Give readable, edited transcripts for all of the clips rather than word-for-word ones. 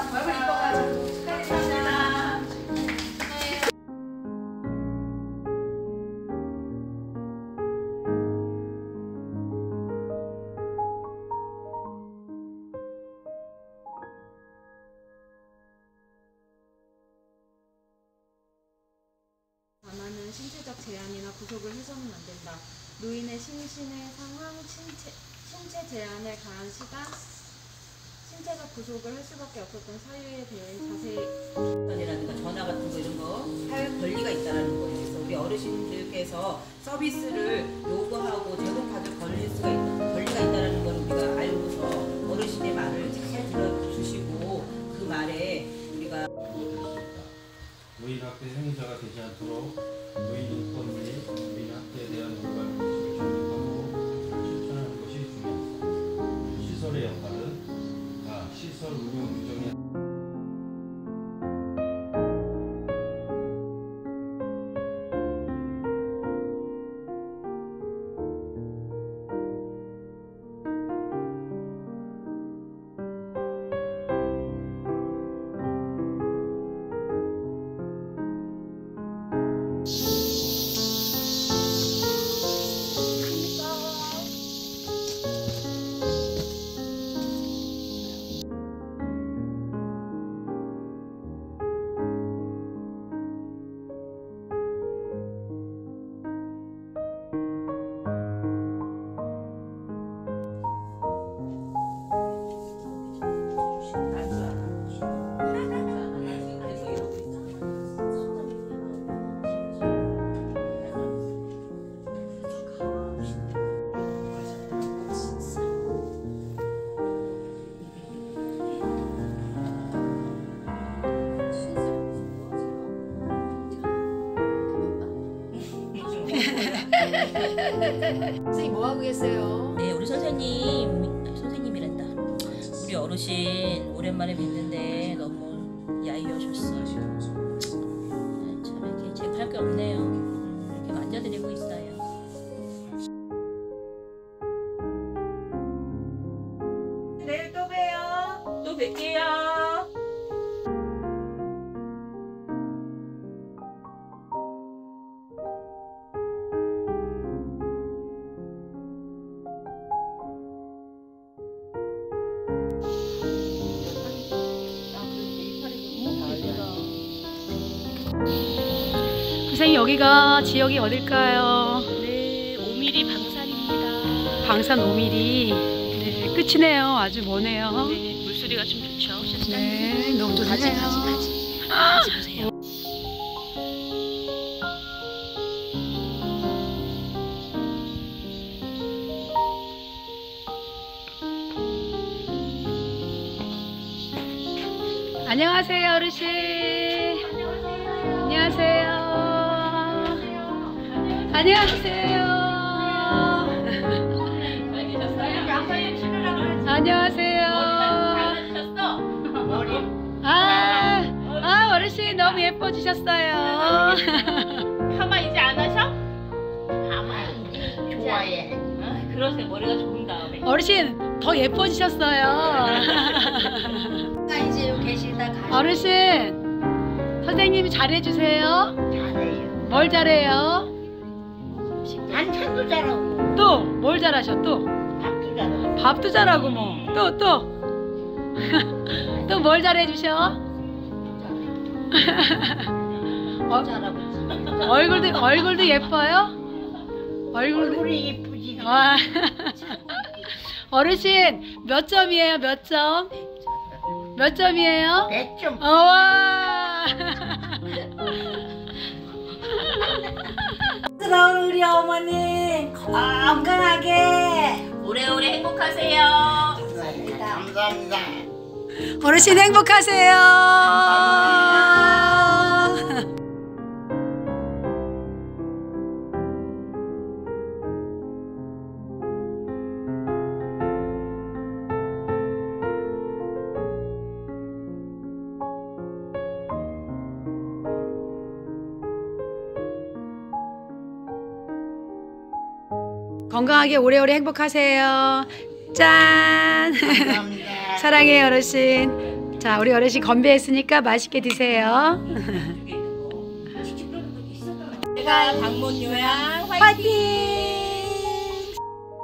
얼굴 이뻐가지고 축하드립니다. 다만은 신체적 제한이나 구속을 해서는 안 된다. 노인의 심신의 상황, 신체 제한을 가한 시간, 신체적 구속을 할 수밖에 없었던 사유에 대해 자세히 라든가 전화 같은 거 이런 거 할 권리가 있다는 거예요. 그래서 우리 어르신들께서 서비스를 요구하고 제공받을 권리가 있다는 걸 우리가 알고서 어르신의 말을 잘 들어주시고 그 말에 우리가 노인 학대 행위자가 되지 않도록 노인 인권 및 노인 학대에 대한 올바른 인식을 정립하고 실천하는 것이 중요합니다. 시설의 역할은 다 시설 운영 규정에 선생님 뭐 하고 계세요? 네, 우리 선생님이란다. 우리 어르신 오랜만에 뵙는데 너무 야유하셨어요. 네, 참 이렇게 제가 할 게 없네요. 이렇게 만져드리고 있어요. 내일 또 봬요. 또 뵐게요. 선생님 여기가 지역이 어딜까요? 네, 5mm 방산입니다. 방산 5mm. 네, 끝이네요. 아주 머네요. 네, 물소리가 좀 좋죠. 네, 너무 좋네요. 가지 보세요. 안녕하세요, 어르신. 안녕하세요. 안녕하세요. 안녕하세요. 어르신 너무 예뻐지셨어요. 파마 이제 안 하셔? 파마 좋아해. 그러세요. 머리가 좋은 다음에. 어르신 더 예뻐지셨어요. 이제 계시다 가시. 어르신 선생님이 잘해주세요. 잘해요. 뭘 잘해요? 반찬도 잘하고 또 뭘 잘하셔 또? 밥도 잘하고. 밥도 잘하고 뭐 또 또 뭘 잘해주셔? 얼굴도 예뻐요? 얼굴이 이쁘지. 와. 어르신 몇 점이에요? 몇 점? 몇 점이에요? 100점. 와. 사랑스러운 우리 어머니 건강하게 오래오래 행복하세요. 감사합니다. 어르신 행복하세요. 건강하게 오래오래 행복하세요. 짠. 감사합니다. 사랑해요, 어르신. 자, 우리 어르신 건배했으니까 맛있게 드세요. 제가 방문 요양 화이팅! 파이팅!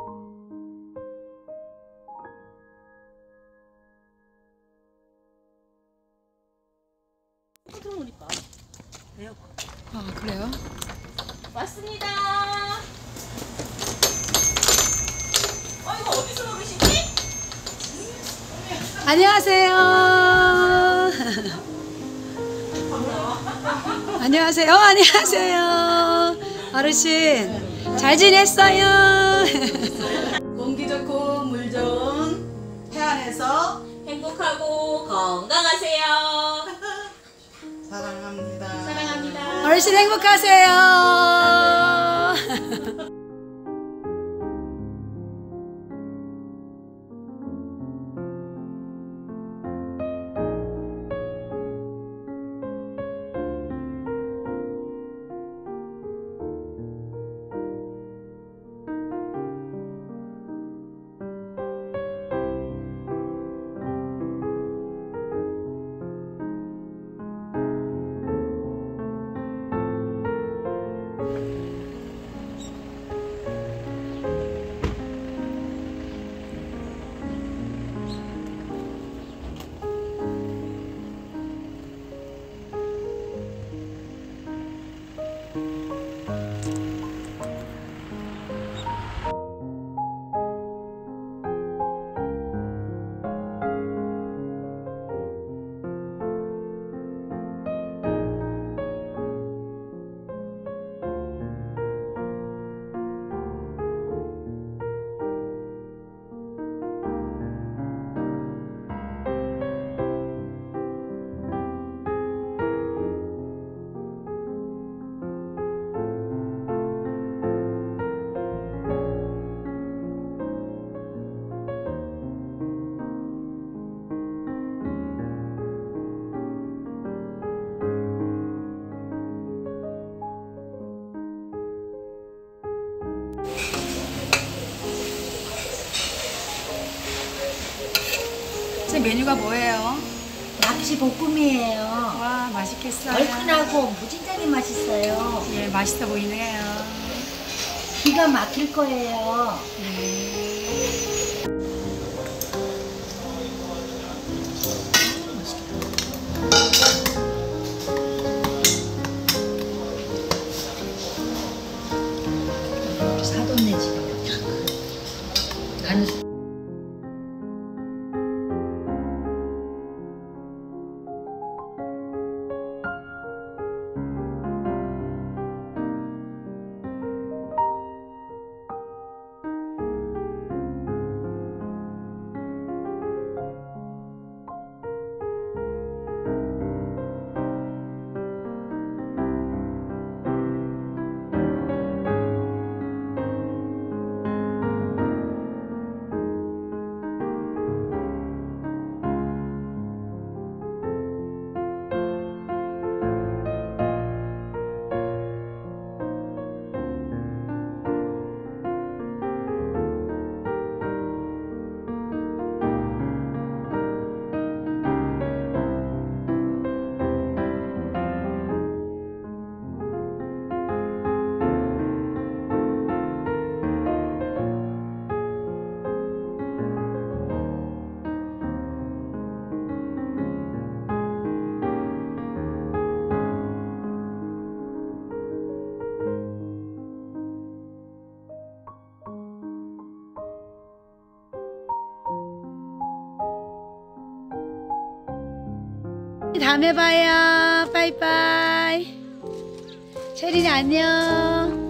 아, 그래요? 왔습니다. 이거 어디서 먹으시지? 안녕하세요. 안녕하세요. 안녕하세요. 어르신 잘 지냈어요? 공기 좋고 물 좋은 해안에서 행복하고 건강하세요. 사랑합니다. 사랑합니다. 어르신 행복하세요. 제 메뉴가 뭐예요? 낙지 볶음이에요. 와, 맛있겠어요. 얼큰하고 무진장이 맛있어요. 예, 맛있어 보이네요. 기가 막힐 거예요. 사돈네 집에. 나는 다음에 봐요. 빠이빠이. 체린이 안녕.